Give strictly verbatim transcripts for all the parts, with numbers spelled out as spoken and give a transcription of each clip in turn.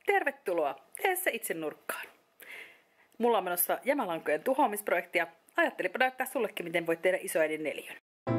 Tervetuloa Tee se itse nurkkaan. Mulla on menossa jämälankojen tuhoamisprojektia. Ajattelinpa näyttää sullekin, miten voit tehdä isoäidin neliön.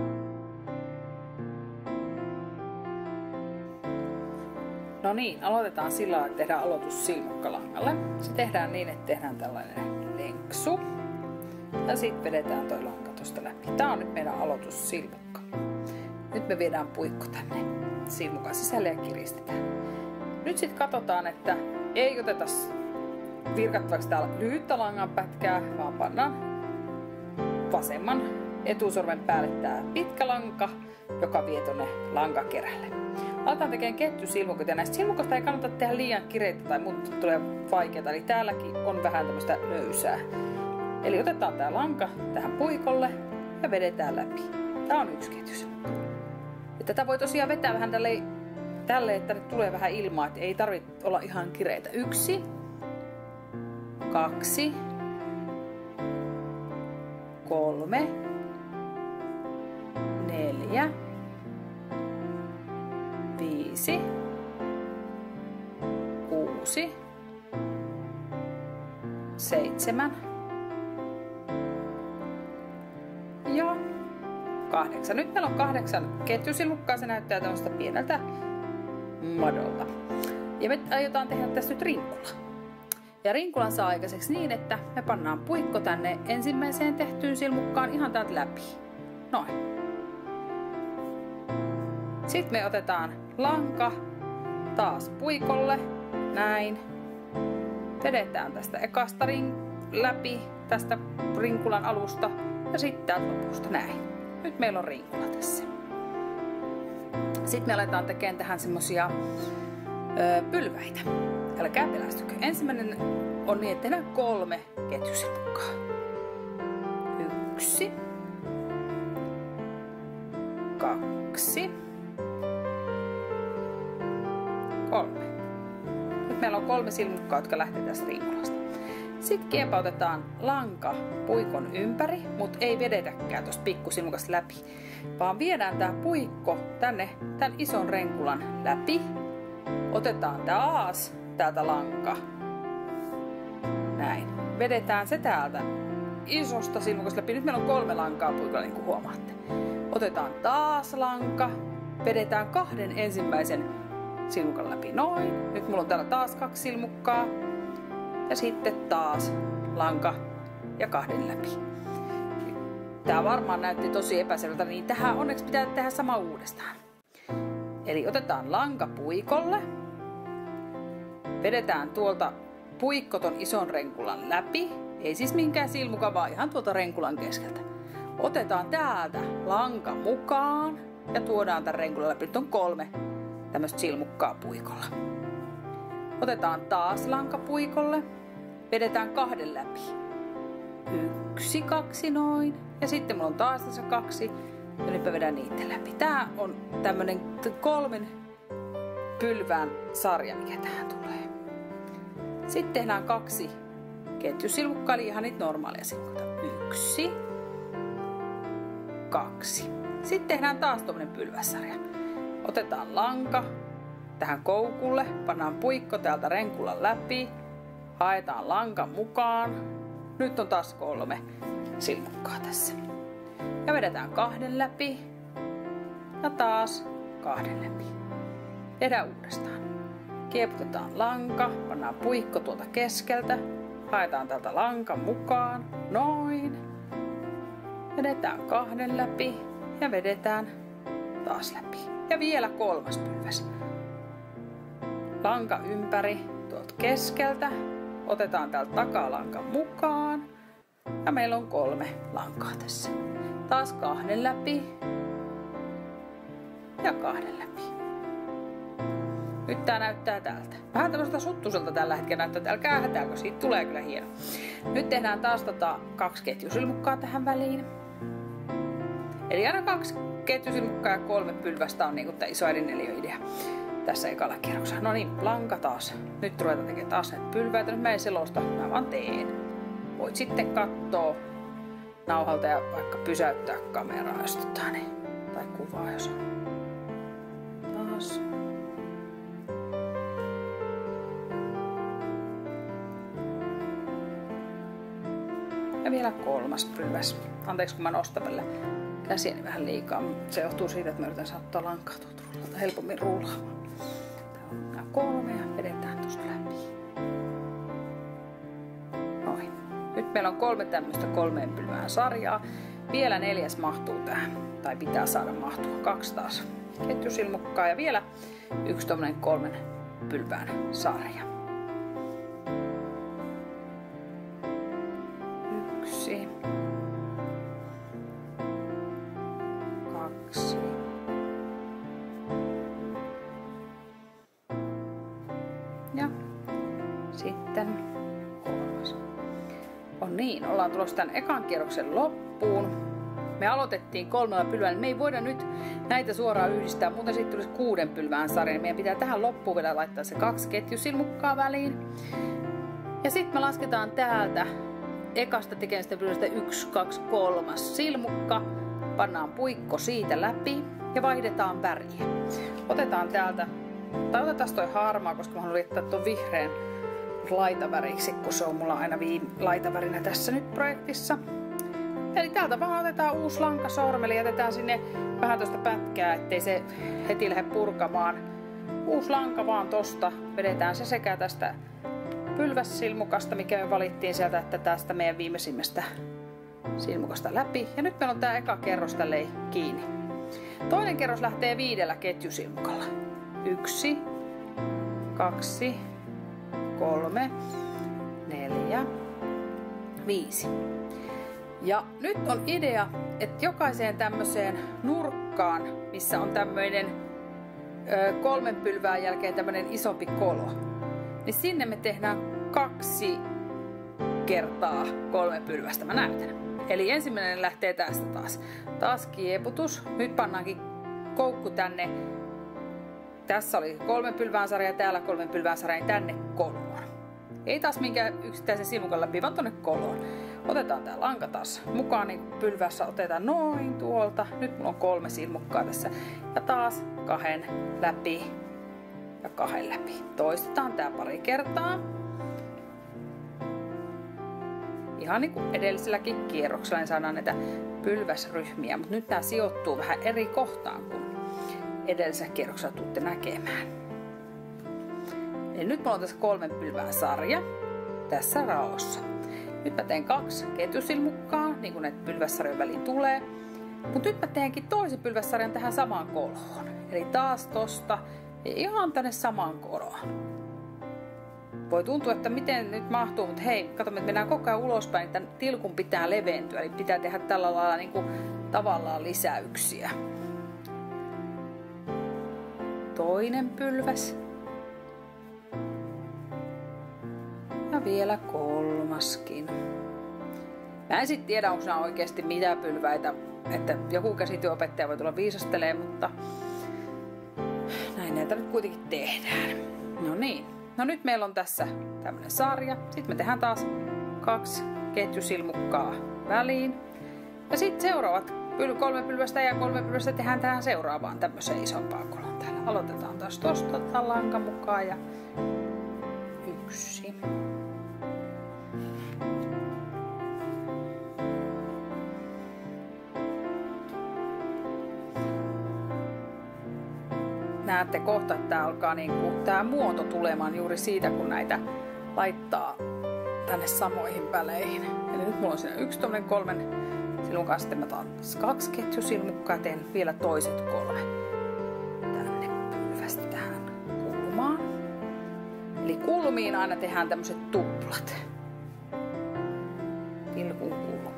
No niin, aloitetaan sillä lailla, että tehdään aloitus silmukkalangalle. Se tehdään niin, että tehdään tällainen lenksu. Ja sitten vedetään toi lanka tosta läpi. Tää on nyt meidän aloitus silmukka. Nyt me viedään puikko tänne silmukan sisälle ja kiristetään. Nyt sitten katsotaan, että ei oteta virkattavaksi täällä lyhyttä langan pätkää, vaan pannaan vasemman etusormen päälle tää pitkä lanka, joka vie tonne lankakerälle. Aletaan tekemään ketjusilmukot, ja näistä silmukoista ei kannata tehdä liian kireitä tai muuta tulee vaikeaa, eli täälläkin on vähän tämmöistä löysää. Eli otetaan tää lanka tähän puikolle ja vedetään läpi. Tää on yksi ketjusilmukka. Ja tätä voi tosiaan vetää vähän tälleen, tälle, että nyt tulee vähän ilmaa, että ei tarvitse olla ihan kireitä. Yksi, kaksi, kolme, neljä, viisi, kuusi, seitsemän ja kahdeksan. Nyt meillä on kahdeksan ketjusilmukkaa, se näyttää tämmöistä pieneltä madolta. Ja me aiotaan tehdä tästä nyt rinkula. Ja rinkulan saa aikaiseksi niin, että me pannaan puikko tänne ensimmäiseen tehtyyn silmukkaan ihan täältä läpi. Noin. Sitten me otetaan lanka taas puikolle. Näin. Vedetään tästä ekasta ring läpi, tästä rinkulan alusta ja sitten täältä lopusta näin. Nyt meillä on rinkula tässä. Sitten me aletaan tekemään tähän semmosia öö, pylväitä. Älkää pelästykö. Ensimmäinen on niin, että tehdään kolme ketjusilmukkaa. Yksi. Kaksi. Kolme. Nyt meillä on kolme silmukkaa, jotka lähtee tästä rinkulasta. Sitten kiepautetaan lanka puikon ympäri, mutta ei vedetäkään tuosta pikkusilmukasta läpi, vaan viedään tää puikko tänne tän ison renkulan läpi. Otetaan taas täältä lanka. Näin. Vedetään se täältä isosta silmukasta läpi. Nyt meillä on kolme lankaa puikolla, niin kuin huomaatte. Otetaan taas lanka. Vedetään kahden ensimmäisen silmukan läpi. Noin. Nyt mulla on täällä taas kaksi silmukkaa. Ja sitten taas lanka ja kahden läpi. Tää varmaan näytti tosi epäselvältä, niin tähän onneksi pitää tehdä sama uudestaan. Eli otetaan lanka puikolle. Vedetään tuolta puikko ton ison renkulan läpi. Ei siis minkään silmuka, vaan ihan tuolta renkulan keskeltä. Otetaan täältä lanka mukaan ja tuodaan tän renkulan läpi. Nyt on kolme tämmöistä silmukkaa puikolla. Otetaan taas lanka puikolle. Vedetään kahden läpi. Yksi, kaksi, noin. Ja sitten mulla on taas tässä kaksi. Ja nyt mä vedän niitä läpi. Tää on tämmönen kolmen pylvään sarja, mikä tähän tulee. Sitten tehdään kaksi ketjusilmukkaa, eli ihan niitä normaalia silmukata. Yksi. Kaksi. Sitten tehdään taas tommonen pylvässarja. Otetaan lanka tähän koukulle, pannaan puikko täältä renkulan läpi, haetaan lankan mukaan. Nyt on taas kolme silmukkaa tässä. Ja vedetään kahden läpi ja taas kahden läpi. Tehdään uudestaan. Kieputetaan lanka, pannaan puikko tuolta keskeltä, haetaan täältä lankan mukaan. Noin. Vedetään kahden läpi ja vedetään taas läpi. Ja vielä kolmas pylväs. Lanka ympäri tuolta keskeltä. Otetaan täältä takalanka mukaan. Ja meillä on kolme lankaa tässä. Taas kahden läpi. Ja kahden läpi. Nyt tää näyttää tältä. Vähän tämmöistä suttuselta tällä hetkellä näyttää. Älkää hätääkö, siitä tulee kyllä hieno. Nyt tehdään taas tota kaksi ketjusilmukkaa tähän väliin. Eli aina kaksi ketjusilmukkaa ja kolme pylvästä on niinku tää isoäidin neliöidea tässä ekalla kierroksella. No niin, lanka taas. Nyt ruvetaan tekemään taas näitä pylväitä. Nyt mä en selosta, mä vaan teen. Voit sitten kattoo nauhalta ja vaikka pysäyttää kameraa, jos tota, niin. Tai kuvaa, jos on. Taas. vielä kolmas pylväs. Anteeksi, kun mä nostan välillä käsiäni vähän liikaa. Se johtuu siitä, että mä yritän saattaa lankaa tuolta rullalta helpommin rullaamaan. Täällä on nämä kolme ja vedetään tuosta läpi. Noin. Nyt meillä on kolme tämmöistä kolmeen pylvään sarjaa. Vielä neljäs mahtuu tähän. Tai pitää saada mahtua. Kaksi taas ketjusilmukkaa ja vielä yksi tommonen kolmen pylvään sarja. Yksi. Kaksi. Ja sitten kolmas. On niin, ollaan tulossa tämän ekan kierroksen loppuun. Me aloitettiin kolmella pylvällä. Me ei voida nyt näitä suoraan yhdistää, muuten sitten tulisi kuuden pylvään sarja. Meidän pitää tähän loppuun vielä laittaa se kaksi ketjusilmukkaa väliin. Ja sitten me lasketaan täältä ekasta tekemistä pylvästä yksi, kaksi, kolmas silmukka. Pannaan puikko siitä läpi ja vaihdetaan väriä. Otetaan täältä, tai otetaan toi harmaa, koska mä haluan liittää tuon vihreän laitaväriksi, kun se on mulla aina viime laitavärinä tässä nyt projektissa. Eli täältä vaan otetaan uusi lanka sormelle ja jätetään sinne vähän tuosta pätkää, ettei se heti lähde purkamaan. Uusi lanka vaan tosta. Vedetään se sekä tästä pylvässilmukasta, mikä me valittiin sieltä, että tästä meidän viimeisimmästä silmukasta läpi. Ja nyt meillä on tää eka kerros tälleen kiinni. Toinen kerros lähtee viidellä ketjusilmukalla. Yksi, kaksi, kolme, neljä, viisi. Ja nyt on idea, että jokaiseen tämmöiseen nurkkaan, missä on tämmöinen ö, kolmen pylvään jälkeen tämmöinen isompi kolo, niin sinne me tehdään kaksi kertaa kolme pylvästä. Mä näytän. Eli ensimmäinen lähtee tästä taas. Taas kieputus. Nyt pannaankin koukku tänne. Tässä oli kolmen pylvään sarja ja täällä kolmen pylvään sarja, niin tänne koloon. Ei taas minkään yksittäisen silmukan läpi, vaan tonne koloon. Otetaan tää lanka taas mukaan, niin pylvässä otetaan noin tuolta. Nyt mulla on kolme silmukkaa tässä. Ja taas kahden läpi ja kahden läpi. Toistetaan tää pari kertaa. Ihan niin kuin edelliselläkin kierroksella niin saadaan näitä pylväsryhmiä, mutta nyt tää sijoittuu vähän eri kohtaan kuin edellisellä kierroksella tuutte näkemään. Eli nyt mulla on tässä kolmen pylvään sarja tässä raossa. Nyt mä teen kaksi ketjusilmukkaa, niin kuin näitä pylvässarjojen väliin tulee. Mutta nyt mä teenkin toisen pylvässarjan tähän samaan koloon. Eli taas tosta ja ihan tänne samaan koloon. Voi tuntua, että miten nyt mahtuu, mutta hei, katsomme, että mennään koko ajan ulospäin, että tilkun pitää leventyä. Eli pitää tehdä tällä lailla niin kuin tavallaan lisäyksiä. Toinen pylväs. Ja vielä kolmaskin. Mä en sit tiedä, onko nämä oikeasti mitä pylväitä, että joku käsityöopettaja voi tulla viisastelemaan, mutta näin näitä nyt kuitenkin tehdään. No niin. No nyt meillä on tässä tämmönen sarja. Sitten me tehdään taas kaksi ketjusilmukkaa väliin. Ja sitten seuraavat kolme pylvästä ja kolme pylvästä tehdään tähän seuraavaan tämmöiseen isompaan koloon. Täällä aloitetaan taas tosta otetaan lanka mukaan ja yksi. Näette kohta, että tää alkaa niinku, tää muoto tulemaan juuri siitä, kun näitä laittaa tänne samoihin väleihin. Eli nyt mulla on siinä yksi tommonen kolmen silmukkaa, sitten mä otan kaksi ketjusilmukkaa ja teen vielä toiset kolme tänne pylvästä tähän kulmaan. Eli kulmiin aina tehdään tämmöset tuplat. Tilkun kulmaan.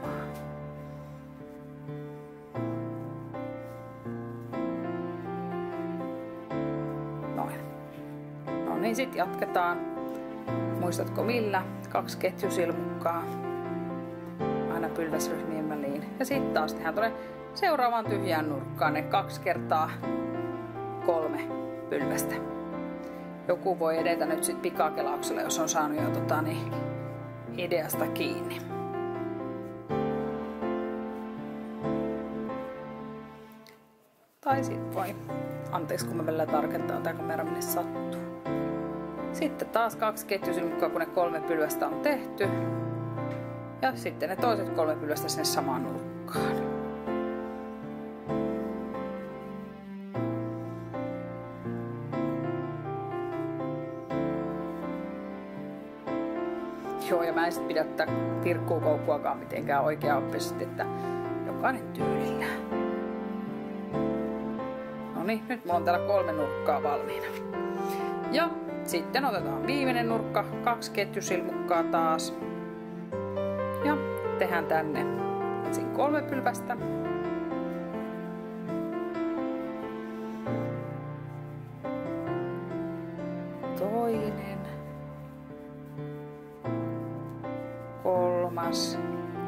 Noin. No niin, sit jatketaan. Muistatko millä? Kaksi ketjusilmukkaa. Aina pylväsryhmien väliin. Ja sitten taas tehdään tuonne seuraavaan tyhjään nurkkaan ne kaksi kertaa kolme pylvästä. Joku voi edetä nyt sit pikakelauksella, jos on saanut jo tota, niin, ideasta kiinni. Tai sit voi, anteeksi kun mä välillä tarkentaa, tää kamera minne sattuu. Sitten taas kaksi ketjusilmukkaa, kun ne kolme pylvästä on tehty. Ja sitten ne toiset kolme pylvästä sinne samaan nurkkaan. Joo, ja mä en sit pidä tätä tirkkuukoukkuakaan mitenkään oikeaoppisesti, että jokainen tyylillään. Noniin, nyt mulla on täällä kolme nurkkaa valmiina. Ja sitten otetaan viimeinen nurkka, kaksi ketjusilmukkaa taas. Ja tehdään tänne ensin kolme pylvästä. Toinen. Kolmas.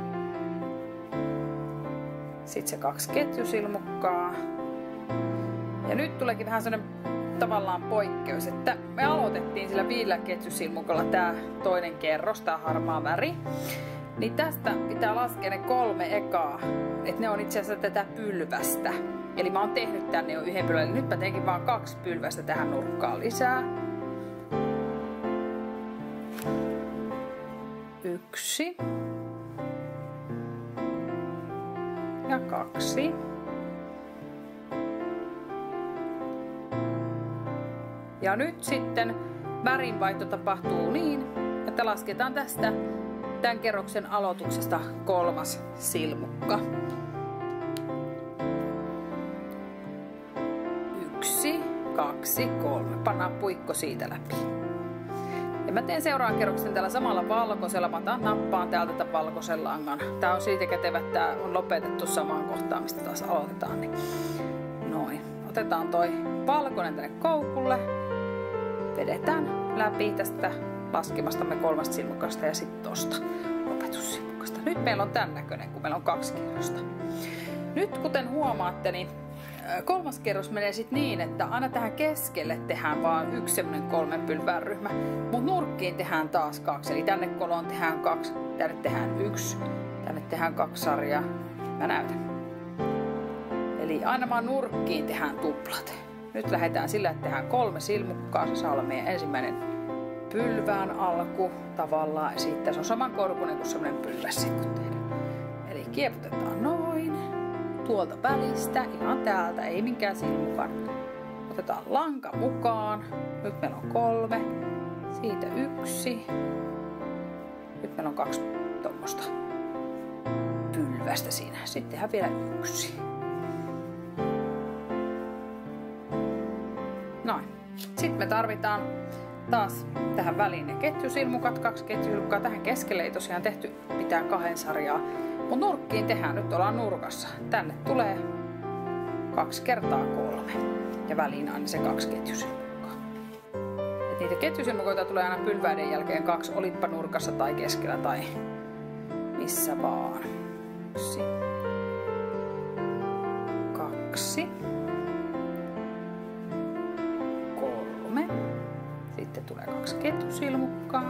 Sitten se kaksi ketjusilmukkaa. Ja nyt tuleekin vähän sellainen tavallaan poikkeus, että me aloitettiin sillä viidellä ketjusilmukalla tää toinen kerros, tää harmaa väri. Niin tästä pitää laskea ne kolme ekaa, että ne on itse asiassa tätä pylvästä. Eli mä oon tehnyt tänne jo yhden pylvän, eli nyt mä teinkin vaan kaksi pylvästä tähän nurkkaan lisää. Yksi. Ja kaksi. Ja nyt sitten värinvaihto tapahtuu niin, että lasketaan tästä tämän kerroksen aloituksesta kolmas silmukka. Yksi, kaksi, kolme. Pannaan puikko siitä läpi. Ja mä teen seuraavan kerroksen tällä samalla valkoisella. Mä otan nappaan täältä tämän valkoisen langan. Tää on siitä kätevä, että tää on lopetettu samaan kohtaan, mistä taas aloitetaan. Niin noin. Otetaan toi valkoinen tänne koukulle. Vedetään läpi tästä laskemastamme kolmasta silmukasta ja sitten tosta lopetussilmukasta. Nyt meillä on tämän näköinen, kun meillä on kaksi kerrosta. Nyt kuten huomaatte, niin kolmas kerros menee sitten niin, että aina tähän keskelle tehdään vaan yksi semmoinen kolmen pylvään ryhmä, mutta nurkkiin tehdään taas kaksi. Eli tänne koloon tehdään kaksi, tänne tehdään yksi, tänne tehdään kaksi sarjaa. Mä näytän. Eli aina vaan nurkkiin tehdään tuplat. Nyt lähdetään sillä, että tehdään kolme silmukkaa. Se saa olla meidän ensimmäinen pylvään alku tavallaan. Ja sitten se on samankorkuinen kuin semmoinen pylväs sitten kun tehdään. Eli kieputetaan noin. Tuolta välistä, ihan täältä, ei minkään silmukan. Otetaan lanka mukaan. Nyt meillä on kolme. Siitä yksi. Nyt meillä on kaksi tuommoista pylvästä siinä. Sitten tehdään vielä yksi. Noin. Sitten me tarvitaan taas tähän väliin ne ketjusilmukat, kaksi ketjusilmukkaa. Tähän keskelle ei tosiaan tehty mitään kahden sarjaa, mutta nurkkiin tehdään. Nyt ollaan nurkassa. Tänne tulee kaksi kertaa kolme ja väliin aina se kaksi ketjusilmukkaa. Et niitä ketjusilmukoita tulee aina pylväiden jälkeen kaksi, olitpa nurkassa tai keskellä tai missä vaan. Yksi. Kaksi. Sitten tulee kaksi ketjusilmukkaa.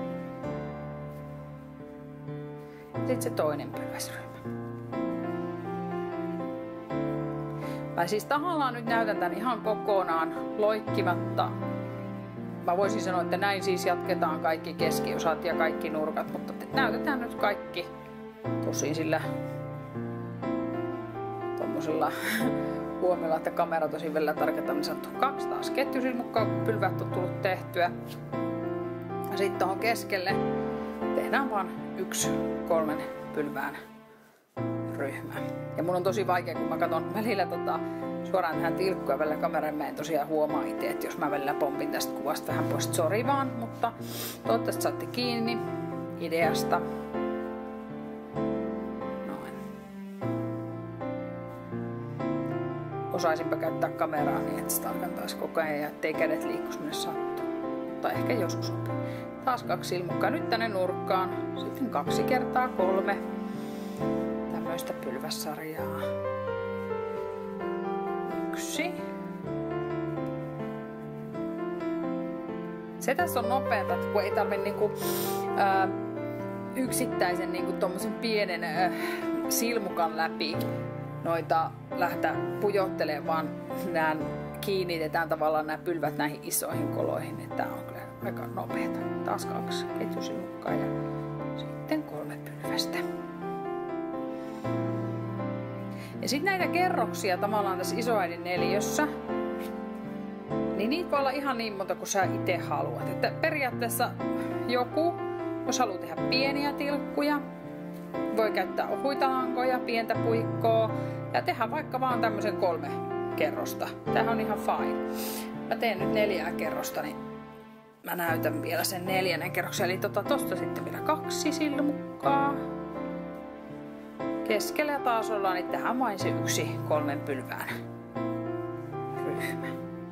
Sitten se toinen pylväsryhmä. Mä siis tahallaan nyt näytän tän ihan kokonaan loikkimatta. Mä voisin sanoa, että näin siis jatketaan kaikki keskiosat ja kaikki nurkat, mutta näytetään nyt kaikki tosin sillä tommosella huomiolla, että kamera tosi vielä tarkentaminen sattuu. Kaksi taas ketjusilmukkaa, kun pylvät on tullut tehtyä. Ja sitten tuohon keskelle tehdään vaan yksi kolmen pylvään ryhmä. Ja mun on tosi vaikea, kun mä katson välillä tota, suoraan tähän tilkkuun ja välillä kameran mä en tosiaan huomaa itse, että jos mä välillä pompin tästä kuvasta vähän pois, sori vaan, mutta toivottavasti saatte kiinni ideasta. Osaisinpä käyttää kameraa niin, että sitä alkantaisi koko ajan ja ettei kädet liikkuisi minne sattuu. Tai ehkä joskus sopii. Taas kaksi silmukkaa. Nyt tänne nurkkaan. Sitten kaksi kertaa kolme. Tämmöistä pylvässarjaa. Yksi. Se tässä on nopeata, kun ei tarvi niinku, ää, yksittäisen niinku tommosen pienen ää, silmukan läpi noita lähteä pujottelemaan, vaan nää kiinnitetään tavallaan nämä pylvät näihin isoihin koloihin. Että tää on kyllä aika nopeeta. Taas kaksi ketjusilmukkaa ja Sitten kolme pylvästä. Ja sitten näitä kerroksia tavallaan tässä isoäidin neliössä, niin niitä voi olla ihan niin monta kuin sä itse haluat. Että periaatteessa joku, jos haluaa tehdä pieniä tilkkuja, voi käyttää ohuita lankoja, pientä puikkoa ja tehdä vaikka vaan tämmöisen kolme kerrosta. Tämähän on ihan fine. Mä teen nyt neljää kerrosta, niin mä näytän vielä sen neljännen kerroksen. Eli tota, tosta sitten vielä kaksi silmukkaa. Keskellä ja taas ollaan, niin tähän vain se yksi kolmen pylvään ryhmä.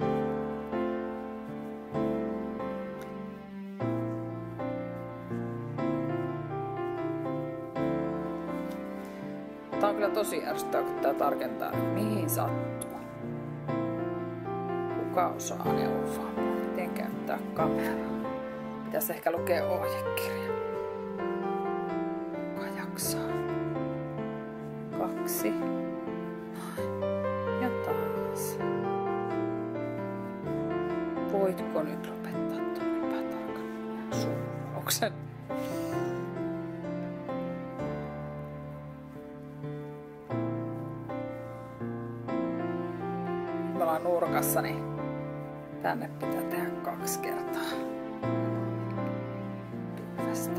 Tää on kyllä tosi ärsyttävää, kun tää tarkentaa, mihin sattuu. Kuka osaa neuvoa, miten käyttää kameraa. Pitäisi ehkä lukea ohjekirja. Kuka jaksaa? Kaksi. Ja taas. Voitko nyt lopettaa tuon epätarkan suunnauksen? Me ollaan nurkassa, niin tänne pitää tehdä kaksi kertaa. Pylvästä.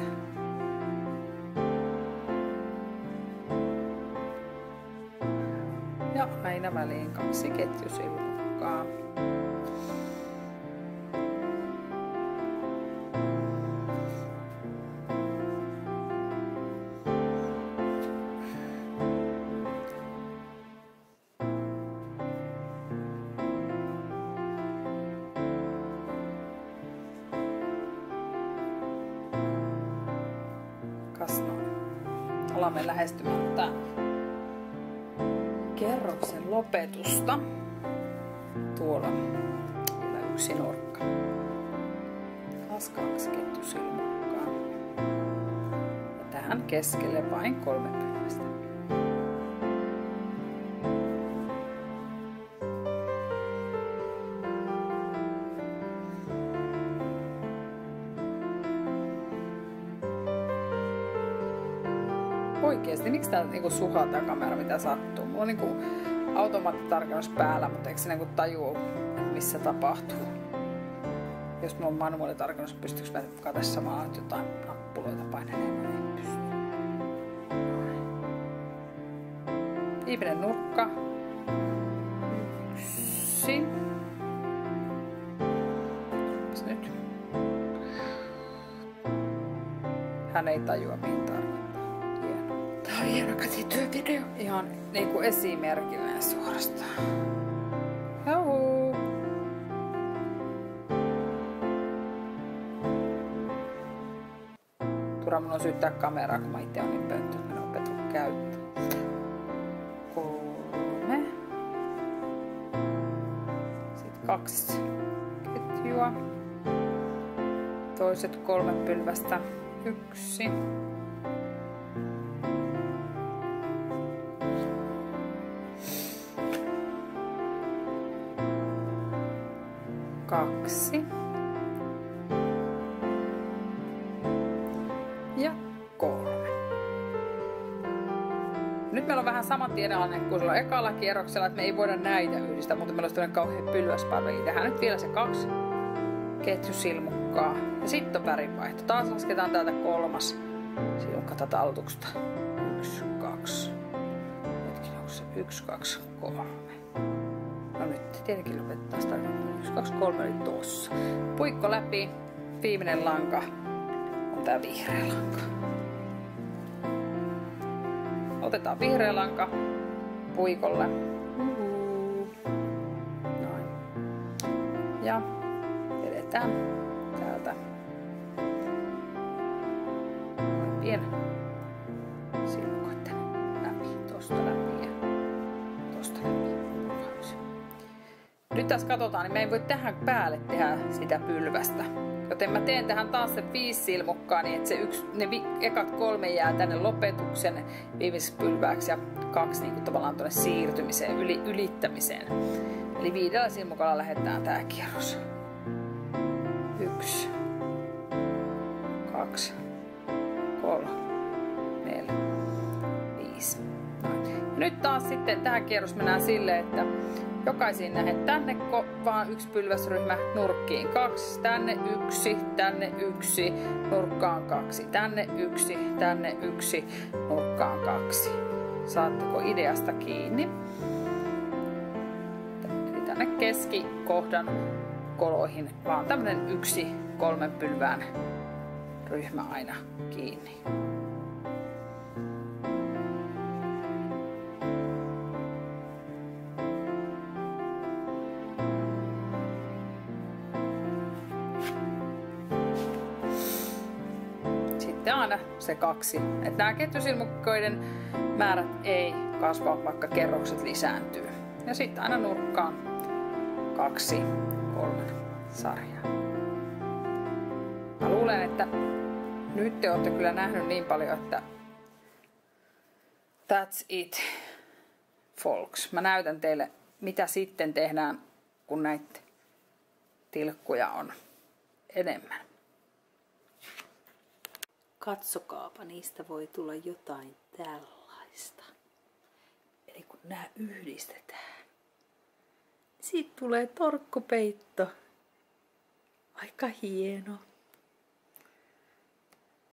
Ja aina väliin kaksi ketjusilmukkaa. Olemme lähestymättä kerroksen lopetusta. Tuolla vielä yksi nurkka. Taas kaksi ketjusilmukkaa. Ja tähän keskelle vain kolme pylvästä. Oikeesti, miksi tää niinku suhaa tää kamera, mitä sattuu? Mulla on niinku automaattitarkennus päällä, mutta eikö se niinku tajuu, missä tapahtuu? Jos mulla on manuaalitarkennus, pystyykö mä katsomaan tässä samalla jotain nappuloita painelemaan? Ei pysty. Viimeinen nurkka. Yksi. Onks nyt? Hän ei tajua, mihin tarkoittaa. Tää on hieno käsityövideo. Ihan niinku esimerkillinen suorastaan. Juhu. Turha mun on syyttää kameraa, kun mä itse on niin pönttö, että mä en opetu käyttää. Kolme. Sitten kaksi ketjua. Toiset kolme pylvästä. Yksi. Kaksi. Ja kolme. Nyt meillä on vähän sama tilanne kuin sulla ekalla kierroksella, että me ei voida näitä yhdistää, mutta meillä on tämmöinen kauhean pylväspalveli. Tehdään nyt vielä se kaksi ketjusilmukkaa. Ja sitten on värinvaihto. Taas lasketaan täältä kolmas silmukka tätä aloituksesta. Yksi, kaksi. Hetken, onko se yksi, kaksi, kolme. No nyt tietenkin lopettaa sitä. yksi, kaksi, kolme oli tossa. Puikko läpi. Viimeinen lanka on tää vihreä lanka. Otetaan vihreä lanka puikolle. Uhu. Noin. Ja vedetään täältä pieni silmukoitten läpi. Tosta läpi ja tosta läpi. Nyt tässä katsotaan, niin me ei voi tähän päälle tehdä sitä pylvästä. Joten mä teen tähän taas se viisi silmukkaa, niin että se yksi, ne vi, ekat kolme jää tänne lopetuksen viimeiseksi pylvääksi ja kaksi niin kuin tavallaan tuonne siirtymiseen, yli, ylittämiseen. Eli viidellä silmukalla lähdetään tää kierros. Yksi, kaksi, kolme. nyt taas sitten tähän kierros mennään silleen, että jokaisiin nähden tänne vaan yksi pylväsryhmä, nurkkiin kaksi, tänne yksi, tänne yksi, nurkkaan kaksi, tänne yksi, tänne yksi, nurkkaan kaksi. Saatteko ideasta kiinni? Eli tänne keskikohdan koloihin vaan tämmönen yksi kolmen pylvään ryhmä aina kiinni. Sitten aina se kaksi. Että nämä ketjusilmukkoiden määrät ei kasva, vaikka kerrokset lisääntyy. Ja sitten aina nurkkaan kaksi, kolme sarjaa. Mä luulen, että nyt te olette kyllä nähnyt niin paljon, että that's it, folks. Mä näytän teille, mitä sitten tehdään, kun näitä tilkkuja on enemmän. Katsokaapa, niistä voi tulla jotain tällaista. Eli kun nämä yhdistetään, siitä tulee torkkupeitto. Aika hieno.